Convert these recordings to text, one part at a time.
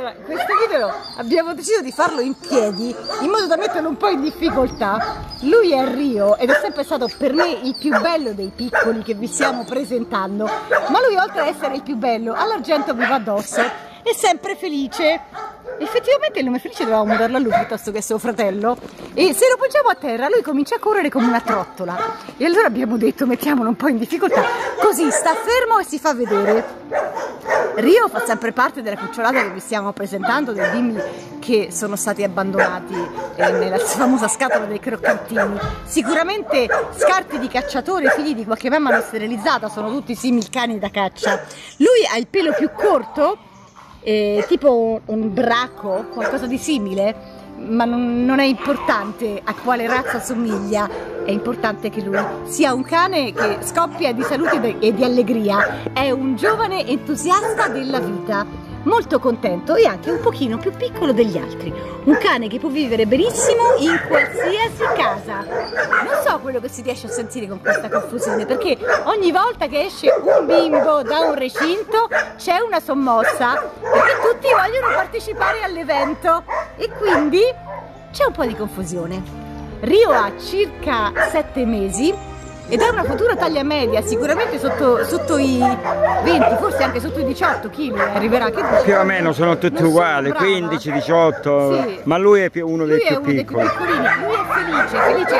Allora, questo video abbiamo deciso di farlo in piedi, in modo da metterlo un po' in difficoltà. Lui è Rio ed è sempre stato per me il più bello dei piccoli che vi stiamo presentando, ma lui, oltre ad essere il più bello, all'argento mi va addosso, è sempre felice. Effettivamente il nome Felice dovevamo darlo a lui piuttosto che a suo fratello, e se lo poggiamo a terra lui comincia a correre come una trottola, e allora abbiamo detto mettiamolo un po' in difficoltà, così sta fermo e si fa vedere. Rio fa sempre parte della cucciolata che vi stiamo presentando, dei bimbi che sono stati abbandonati nella famosa scatola dei croccantini. Sicuramente scarti di cacciatori, figli di qualche mamma non sterilizzata, sono tutti simili cani da caccia. Lui ha il pelo più corto, tipo un bracco, qualcosa di simile, ma non è importante a quale razza somiglia, è importante che lui sia un cane che scoppia di salute e di allegria, è un giovane entusiasta della vita, molto contento e anche un pochino più piccolo degli altri, un cane che può vivere benissimo in qualsiasi casa. Non so quello che si riesce a sentire con questa confusione, perché ogni volta che esce un bimbo da un recinto c'è una sommossa, perché tutti vogliono partecipare all'evento e quindi c'è un po' di confusione. Rio ha circa 7 mesi ed è una futura taglia media, sicuramente sotto i 20, forse anche sotto i 18 kg arriverà. Che più o meno sono tutti uguali, 15, 18, sì. Ma lui è uno dei più piccoli. Lui è felice.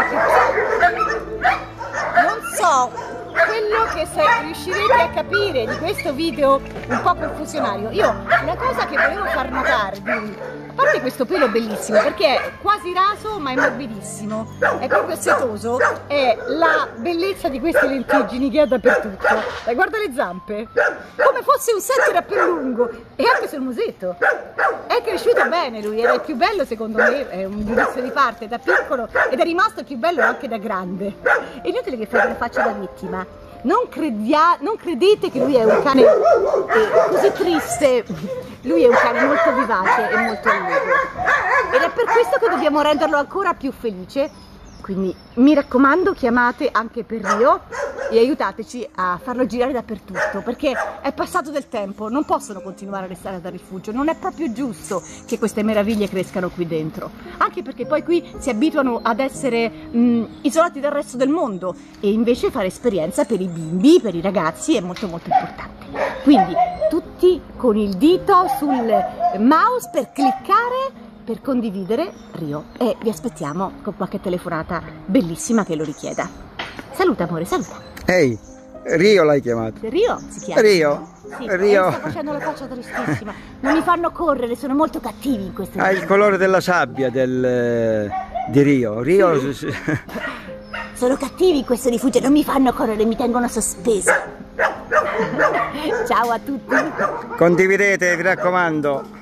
Non so quello che riuscirete a capire di questo video un po' confusionario. Io una cosa che volevo far notare di lui, a parte questo pelo bellissimo perché è quasi raso ma è morbidissimo, è proprio setoso, è la bellezza di queste lentiggini che ha dappertutto. Dai, guarda le zampe, come fosse un setter a pelo lungo, e anche sul musetto. È cresciuto bene lui, era il più bello secondo me, è un giudizio di parte, da piccolo, ed è rimasto il più bello anche da grande. È inutile che fate la faccia da vittima. Non credete che lui è un cane così triste, lui è un cane molto vivace e molto allegro, ed è per questo che dobbiamo renderlo ancora più felice. Quindi mi raccomando, chiamate anche per Rio e aiutateci a farlo girare dappertutto, perché è passato del tempo, non possono continuare a restare da rifugio, non è proprio giusto che queste meraviglie crescano qui dentro, anche perché poi qui si abituano ad essere isolati dal resto del mondo, e invece fare esperienza per i bimbi, per i ragazzi è molto molto importante. Quindi tutti con il dito sul mouse per cliccare, per condividere Rio, e vi aspettiamo con qualche telefonata bellissima che lo richieda. Saluta amore, saluta. Ehi, Rio l'hai chiamato? Rio si chiama. Rio? Sì, Rio. sta facendo la faccia tristissima. Non mi fanno correre, sono molto cattivi in questo Ha il colore della sabbia di Rio. Rio. Sì. Sono cattivi in questo rifugio, non mi fanno correre, mi tengono sospesa. Ciao a tutti. Condividete, vi raccomando.